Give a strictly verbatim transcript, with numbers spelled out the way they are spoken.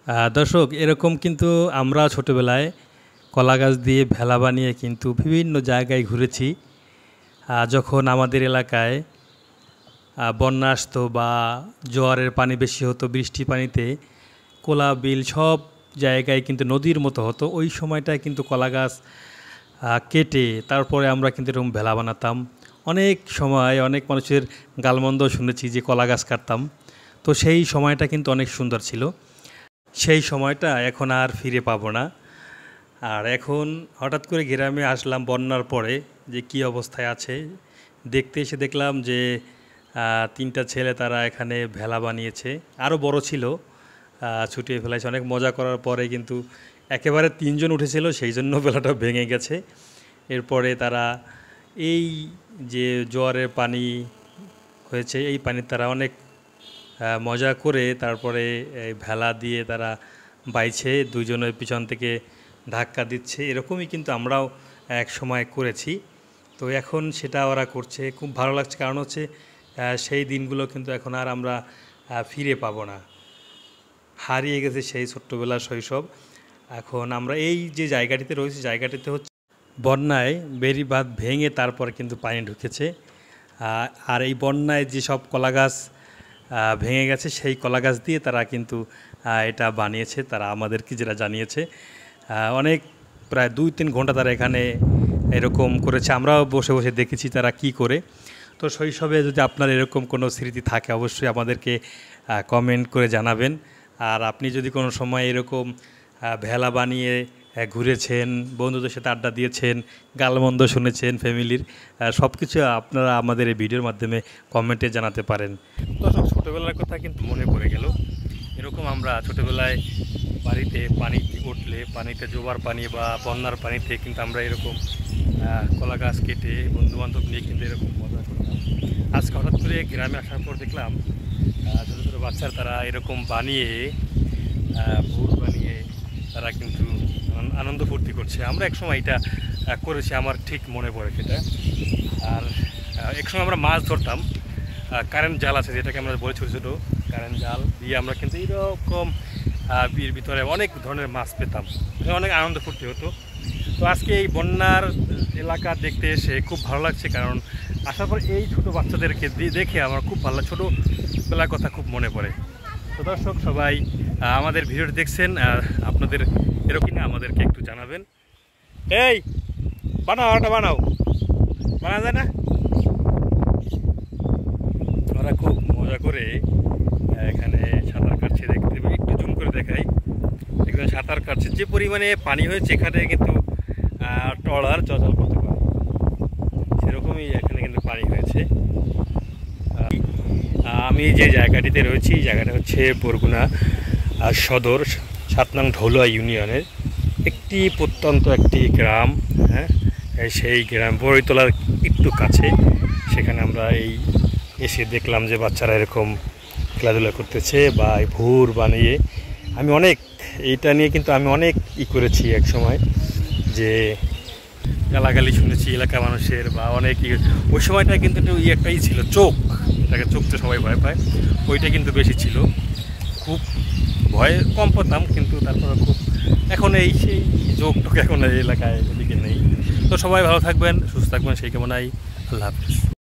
আহ, দর্শক এরকম কিন্তু আমরা ছোটোবেলায় কলা গাছ দিয়ে ভেলা বানিয়ে কিন্তু বিভিন্ন জায়গায় ঘুরেছি। আহ, যখন আমাদের এলাকায় আহ, বন্যা আসতো বা জোয়ারের পানি বেশি হতো, বৃষ্টি পানিতে কোলা বিল সব জায়গায় কিন্তু নদীর মতো হতো। ওই সময়টায় কিন্তু কলা গাছ আহ, কেটে তারপরে আমরা কিন্তু এরকম ভেলা বানাতাম। অনেক সময় অনেক মানুষের গালমন্দ শুনেছি যে কলা গাছ কাটতাম। তো সেই সময়টা কিন্তু অনেক সুন্দর ছিল। সেই সময়টা এখন আর ফিরে পাবো না। আর এখন হঠাৎ করে গ্রামে আসলাম বন্যার পরে, যে কী অবস্থায় আছে দেখতে এসে দেখলাম যে আহ, তিনটা ছেলে তারা এখানে ভেলা বানিয়েছে। আরও বড় ছিল, আহ, ছুটিয়ে ফেলাইছে। অনেক মজা করার পরে কিন্তু একেবারে তিনজন উঠেছিল, সেই জন্য ভেলাটা ভেঙে গেছে। এরপরে তারা এই যে জোয়ারের পানি হয়েছে, এই পানির তারা অনেক আহ, মজা করে তারপরে এই ভেলা দিয়ে তারা বাইছে, দুজনের পিছন থেকে ধাক্কা দিচ্ছে। এরকমই কিন্তু আমরাও এক সময় করেছি। তো এখন সেটা ওরা করছে, খুব ভালো লাগছে। কারণ হচ্ছে আহ, সেই দিনগুলো কিন্তু এখন আর আমরা আহ, ফিরে পাবো না, হারিয়ে গেছে সেই ছোট্টবেলার শৈশব। এখন আমরা এই যে জায়গাটিতে রয়েছি, জায়গাটিতে হচ্ছে বন্যায় বেড়ি বাঁধ ভেঙে তারপর কিন্তু পানি ঢুকেছে। আহ, আর এই বন্যায় যেসব কলা গাছ আহ, ভেঙে গেছে, সেই কলা গাছ দিয়ে তারা কিন্তু আহ, এটা বানিয়েছে। তারা আমাদেরকে যেটা জানিয়েছে, আহ, অনেক প্রায় দুই তিন ঘন্টা তারা এখানে এরকম করেছে। আমরাও বসে বসে দেখেছি তারা কি করে। তো শৈশবে যদি আপনার এরকম কোনো স্মৃতি থাকে, অবশ্যই আমাদেরকে কমেন্ট করে জানাবেন। আর আপনি যদি কোনো সময় এরকম আহ, ভেলা বানিয়ে আহ, ঘুরেছেন, বন্ধুদের সাথে আড্ডা দিয়েছেন, গালমন্দ শুনেছেন ফ্যামিলির, সব কিছু আপনারা আমাদের এই ভিডিওর মাধ্যমে কমেন্টে জানাতে পারেন। তো সব ছোটোবেলার কথা কিন্তু মনে পড়ে গেল। এরকম আমরা ছোটোবেলায় বাড়িতে পানি উঠলে, পানিতে জোয়ার পানি বা বন্যার পানিতে কিন্তু আমরা এরকম আহ, কলা গাছ কেটে বন্ধুবান্ধব নিয়ে কিন্তু এরকম মজা করতাম। আজকে হঠাৎ করে গ্রামে আসার পর দেখলাম আহ, ছোটো ছোটো বাচ্চারা তারা এরকম বানিয়ে আহ, ভোর বানিয়ে তারা কিন্তু আন- আনন্দ ফুর্তি করছে। আমরা একসময় এটা আহ, করেছি, আমার ঠিক মনে পড়ে সেটা। আর আহ, একসময় আমরা মাছ ধরতাম, কারেন্ট জাল আছে যেটাকে আমরা বলি ছোটো ছোটো কারেন্ট জাল দিয়ে আমরা কিন্তু এরকম আহ, বিয়ের ভিতরে অনেক ধরনের মাছ পেতাম, অনেক আনন্দ ফুর্তি হতো। তো আজকে এই বন্যার এলাকা দেখতে এসে খুব ভালো লাগছে, কারণ আসার পর এই ছোটো বাচ্চাদেরকে দিয়ে দেখে আমার খুব ভালো লাগে, ছোটোবেলার কথা খুব মনে পড়ে। তো দর্শক সবাই আহ, আমাদের ভিডিওটি দেখছেন, আর আপনাদের এরকম না আমাদেরকে একটু জানাবেন। এই বানাও, আটা বানাও, বানা যায় না? ওরা খুব মজা করে এখানে সাঁতার কাটছে, দেখতে একটু জুম করে দেখাই। এখানে সাঁতার কাটছে, যে পরিমাণে পানি হয়েছে এখানে কিন্তু ট্রলার চলাচল করতে পারে, সেরকমই এখানে কিন্তু পানি হয়েছে। আমি যে জায়গাটিতে রয়েছি, জায়গাটা হচ্ছে বরগুনা সদর সাত নং ঢৌলুয়া ইউনিয়নের একটি প্রত্যন্ত একটি গ্রাম। হ্যাঁ, সেই গ্রাম বড়ইতলার একটু কাছে। সেখানে আমরা এই এসে দেখলাম যে বাচ্চারা এরকম খেলাধুলা করতেছে বা ভোর বানিয়ে। আমি অনেক এইটা নিয়ে কিন্তু আমি অনেক ই করেছি এক সময়, যে গালাগালি শুনেছি এলাকা মানুষের বা অনেক। ওই সময়টা কিন্তু একটু ই একটাই ছিল, চোখ, এটাকে চোখ তো সবাই ভয় পায়, ওইটা কিন্তু বেশি ছিল। খুব ভয় কম পেতাম, কিন্তু তারপরে খুব এখন এই সেই যোগ টোক এখন এই এলাকায় এদিকে নেই। তো সবাই ভালো থাকবেন, সুস্থ থাকবেন, সেই কামনাই। আল্লাহ হাফিজ।